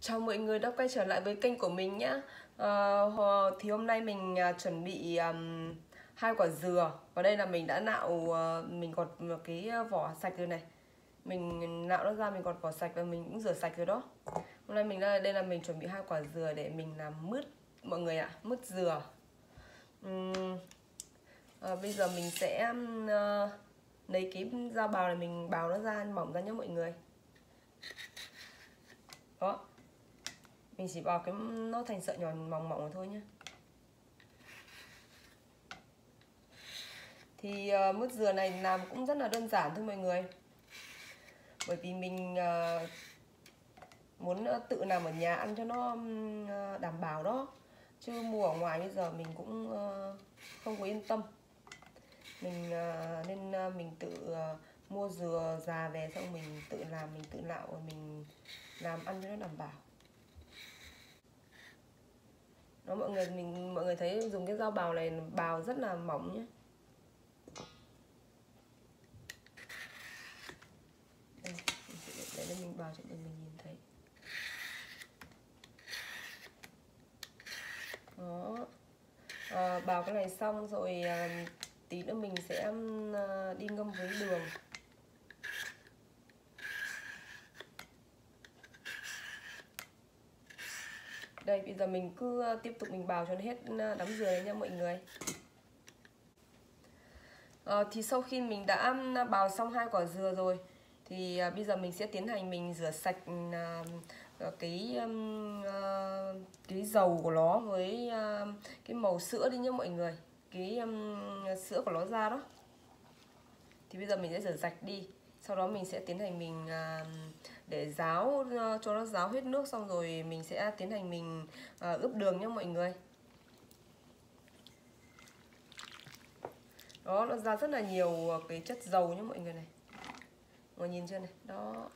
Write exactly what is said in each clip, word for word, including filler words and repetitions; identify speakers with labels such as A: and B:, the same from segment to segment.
A: Chào mọi người đã quay trở lại với kênh của mình nhé. À, thì hôm nay mình à, chuẩn bị um, hai quả dừa. Và đây là mình đã nạo, uh, mình gọt một cái vỏ sạch rồi này. Mình nạo nó ra, mình gọt vỏ sạch và mình cũng rửa sạch rồi đó. Hôm nay mình đây, đây là mình chuẩn bị hai quả dừa để mình làm mứt mọi người ạ, à, mứt dừa. Uhm, à, bây giờ mình sẽ uh, lấy cái dao bào này, mình bào nó ra mỏng ra nhé mọi người. Đó. Mình chỉ bào cái nó thành sợi nhỏ mỏng mỏng thôi nhé. Thì uh, mứt dừa này làm cũng rất là đơn giản thôi mọi người. Bởi vì mình uh, muốn uh, tự làm ở nhà ăn cho nó uh, đảm bảo đó. Chứ mua ở ngoài bây giờ mình cũng uh, không có yên tâm. Mình uh, nên uh, mình tự uh, mua dừa già về, xong mình tự làm, mình tự nạo và mình làm ăn cho nó đảm bảo. Đó mọi người, mình mọi người thấy dùng cái dao bào này bào rất là mỏng nhé. Đây, để đây mình bào cho mình nhìn thấy. Đó. À, bào cái này xong rồi à, tí nữa mình sẽ à, đi ngâm với đường. Đây, bây giờ mình cứ tiếp tục mình bào cho nó hết đám dừa này nha mọi người. À, thì sau khi mình đã bào xong hai quả dừa rồi thì à, bây giờ mình sẽ tiến hành mình rửa sạch à, cái à, cái dầu của nó với à, cái màu sữa đi nhé mọi người, cái um, sữa của nó ra đó. Thì bây giờ mình sẽ rửa sạch đi, sau đó mình sẽ tiến hành mình à, để ráo cho nó ráo hết nước, xong rồi mình sẽ tiến hành mình à, ướp đường nhé mọi người. Đó, nó ra rất là nhiều cái chất dầu nhé mọi người này. Mọi người nhìn chưa này, đó.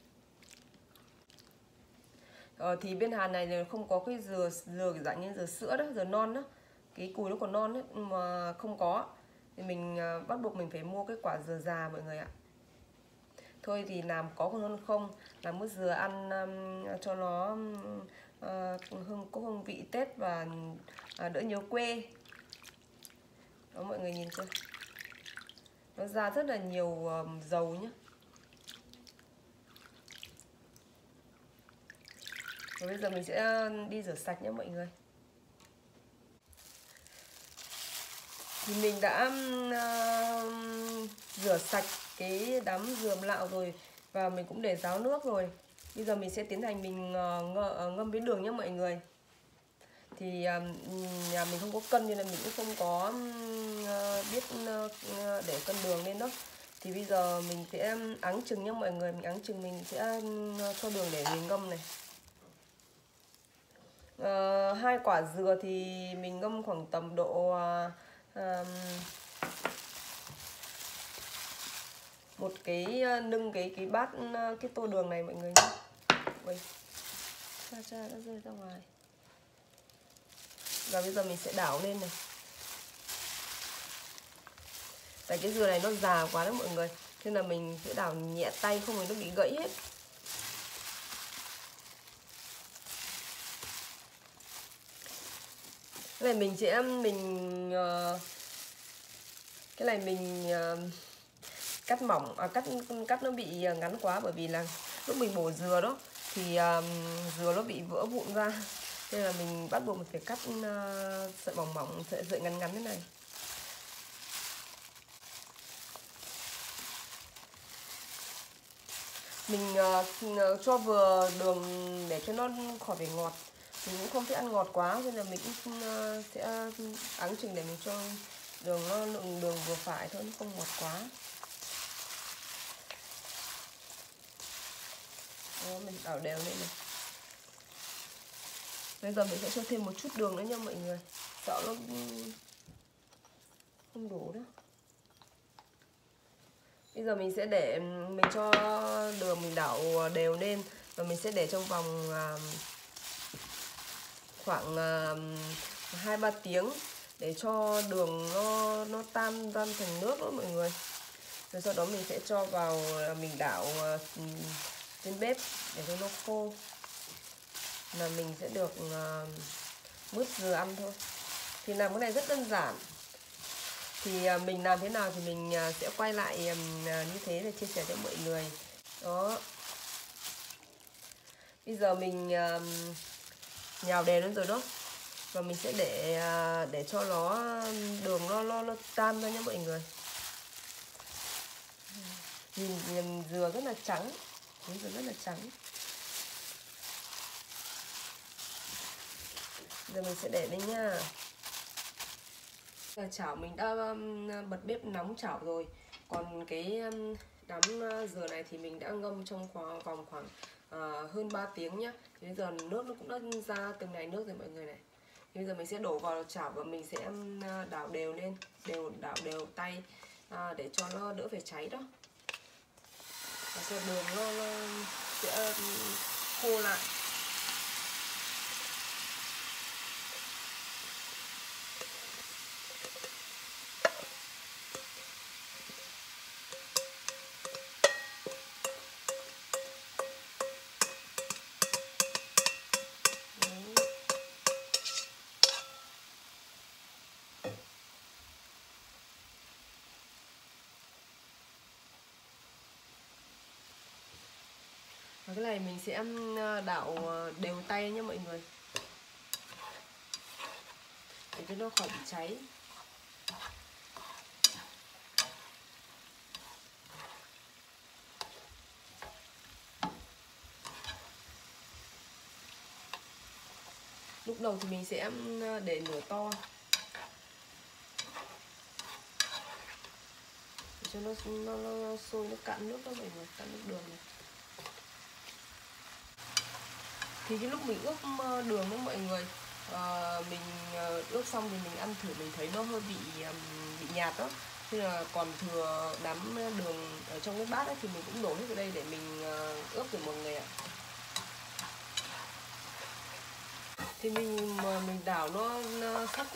A: Ờ, thì bên Hàn này không có cái dừa dừa dạng như dừa sữa đó, dừa non đó, cái cùi nó còn non đấy mà không có, thì mình bắt buộc mình phải mua cái quả dừa già mọi người ạ. Thôi thì làm có còn hơn không, làm mứt dừa ăn um, cho nó uh, hương có hương vị Tết và uh, đỡ nhớ quê. Đó mọi người nhìn chưa, nó ra rất là nhiều um, dầu nhé. Và bây giờ mình sẽ đi rửa sạch nhé mọi người. Thì mình đã uh, rửa sạch cái đám dừa lạo rồi và mình cũng để ráo nước rồi. Bây giờ mình sẽ tiến hành mình uh, ngâm với đường nhé mọi người. Thì uh, nhà mình không có cân nên là mình cũng không có uh, biết uh, để cân đường lên đó. Thì bây giờ mình sẽ áng chừng nhé mọi người, mình áng chừng mình sẽ uh, cho đường để mình ngâm này. Uh, hai quả dừa thì mình ngâm khoảng tầm độ uh, um, một cái uh, nâng cái cái bát uh, cái tô đường này mọi người nhé. Ui, cha cha đã rơi ra ngoài. Và bây giờ mình sẽ đảo lên này. Tại cái dừa này nó già quá đấy mọi người, nên là mình sẽ đảo nhẹ tay, không thì nó bị gãy hết. Cái này mình sẽ mình uh, cái này mình uh, cắt mỏng, à, cắt cắt nó bị ngắn quá, bởi vì là lúc mình bổ dừa đó thì uh, dừa nó bị vỡ vụn ra, nên là mình bắt buộc mình phải cắt uh, sợi mỏng mỏng, sợi sợi ngắn ngắn thế này. Mình uh, cho vừa đường để cho nó khỏi phải ngọt, mình cũng không thích ăn ngọt quá, nên là mình cũng uh, sẽ áng chừng để mình cho đường nó lượng đường vừa phải thôi, không ngọt quá. Đó, mình đảo đều lên này. Bây giờ mình sẽ cho thêm một chút đường nữa nha mọi người, sợ nó không đủ đó. Bây giờ mình sẽ để mình cho đường mình đảo đều lên và mình sẽ để trong vòng uh, khoảng hai ba tiếng để cho đường nó nó tan tan thành nước đó mọi người. Rồi sau đó mình sẽ cho vào mình đảo uh, trên bếp để cho nó khô. là mình sẽ được uh, mứt dừa ăn thôi. Thì làm cái này rất đơn giản. Thì uh, mình làm thế nào thì mình uh, sẽ quay lại um, như thế để chia sẻ cho mọi người. Đó. Bây giờ mình uh, nhào đều lên rồi đó. Và mình sẽ để uh, để cho nó đường nó nó, nó tan ra nhé mọi người. Nhìn, nhìn dừa rất là trắng, dừa rất là trắng. Giờ mình sẽ để đây nha. Giờ chảo mình đã um, bật bếp nóng chảo rồi. Còn cái um, đám dừa này thì mình đã ngâm trong khoảng vòng khoảng uh, hơn ba tiếng nhá. Thì bây giờ nước nó cũng đã ra từng này nước rồi mọi người này. Thì bây giờ mình sẽ đổ vào chảo và mình sẽ uh, đảo đều lên, đều đảo đều tay uh, để cho nó đỡ phải cháy đó. Và cho đường nó, nó sẽ um, khô lại. Và cái này mình sẽ đảo đều tay nhé mọi người, để cho nó khỏi bị cháy. Lúc đầu thì mình sẽ để lửa to để cho nó nó, nó sôi, nó cạn nước đó mọi người, cạn nước đường này. Thì cái lúc mình ướp đường đó mọi người, à, mình ướp xong thì mình ăn thử mình thấy nó hơi bị bị nhạt đó. Thế là còn thừa đám đường ở trong cái bát ấy, thì mình cũng đổ hết vào đây để mình ướp rồi mọi người ạ. Thì mình mà mình đảo nó, nó sắp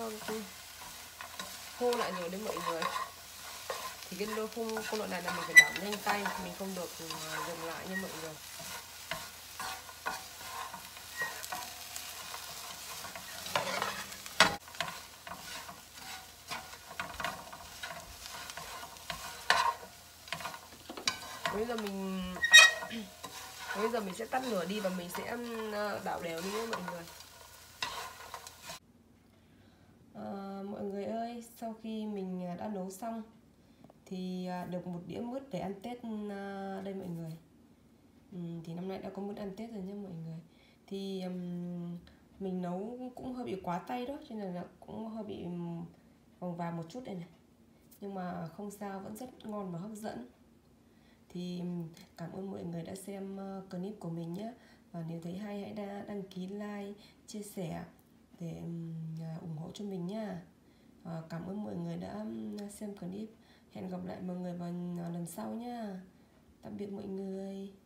A: khô lại rồi đấy mọi người. Thì cái lô khô khô loại này là mình phải đảo nhanh tay, mình không được dừng lại như mọi người. Bây giờ mình bây giờ mình sẽ tắt lửa đi và mình sẽ đảo đều đi nhé mọi người. À, mọi người ơi, sau khi mình đã nấu xong thì được một đĩa mứt để ăn Tết đây mọi người. Ừ, thì năm nay đã có mứt ăn Tết rồi nhé mọi người. Thì um, mình nấu cũng hơi bị quá tay đó, cho nên là cũng hơi bị vòng vàng một chút đây này. Nhưng mà không sao, vẫn rất ngon và hấp dẫn. Thì cảm ơn mọi người đã xem clip của mình nhé. Và nếu thấy hay hãy đăng ký, like, chia sẻ để ủng hộ cho mình nha. Cảm ơn mọi người đã xem clip. Hẹn gặp lại mọi người vào lần sau nha. Tạm biệt mọi người.